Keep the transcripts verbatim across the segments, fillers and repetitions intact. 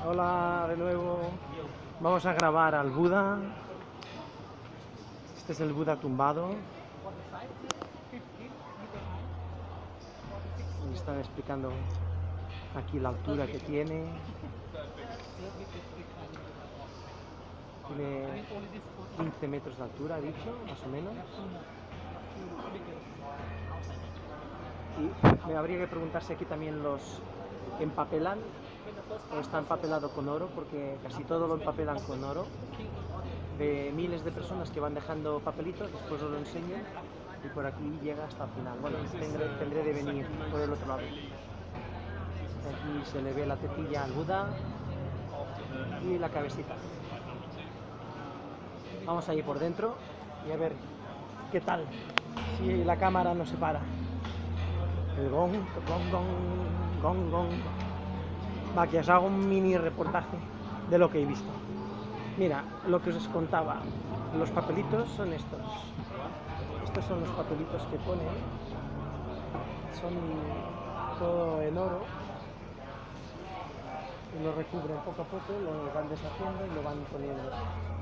Hola de nuevo. Vamos a grabar al Buda. Este es el Buda tumbado. Me están explicando aquí la altura que tiene. Tiene quince metros de altura, he dicho, más o menos. Y me habría que preguntar si aquí también los empapelan o está empapelado con oro, porque casi todo lo empapelan con oro. De miles de personas que van dejando papelitos, después os lo enseño y por aquí llega hasta el final. Bueno, tendré, tendré de venir por el otro lado. Aquí se le ve la tetilla al Buda y la cabecita. Vamos a ir por dentro y a ver qué tal, si la cámara no se para. El gong, gong, gong, gong, gong. Va, que os hago un mini reportaje de lo que he visto. Mira, lo que os contaba, los papelitos son estos. Estos son los papelitos que ponen. Son todo en oro. Y lo recubren poco a poco, lo van deshaciendo y lo van poniendo.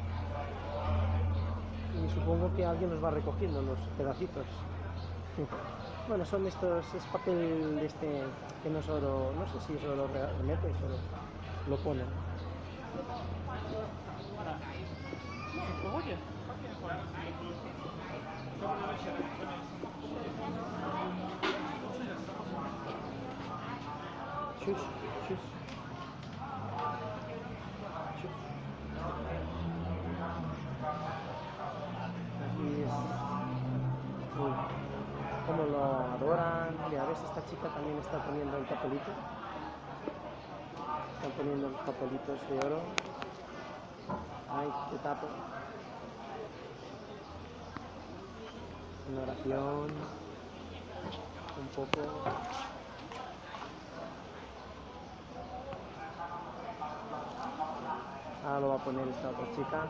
Y supongo que alguien los va recogiendo, los pedacitos. Bueno, son estos, es papel de este, que no es oro, no sé si es oro realmente, pero lo ponen. Chus, chus. Chus. Aquí es... Uy, cómo lo adoran. Mira, ves, esta chica también está poniendo el papelito. Están poniendo los papelitos de oro. Ay, te tapo. Una oración. Un poco. Ahora lo va a poner esta otra chica.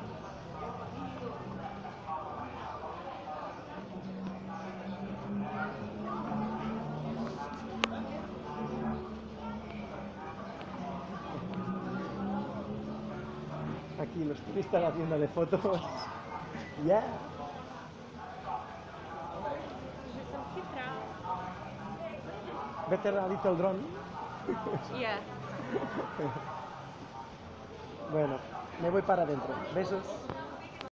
Aquí los turistas haciéndole fotos. Ya. Yeah. Better a little drone. Yeah. Bueno, me voy para adentro. Besos.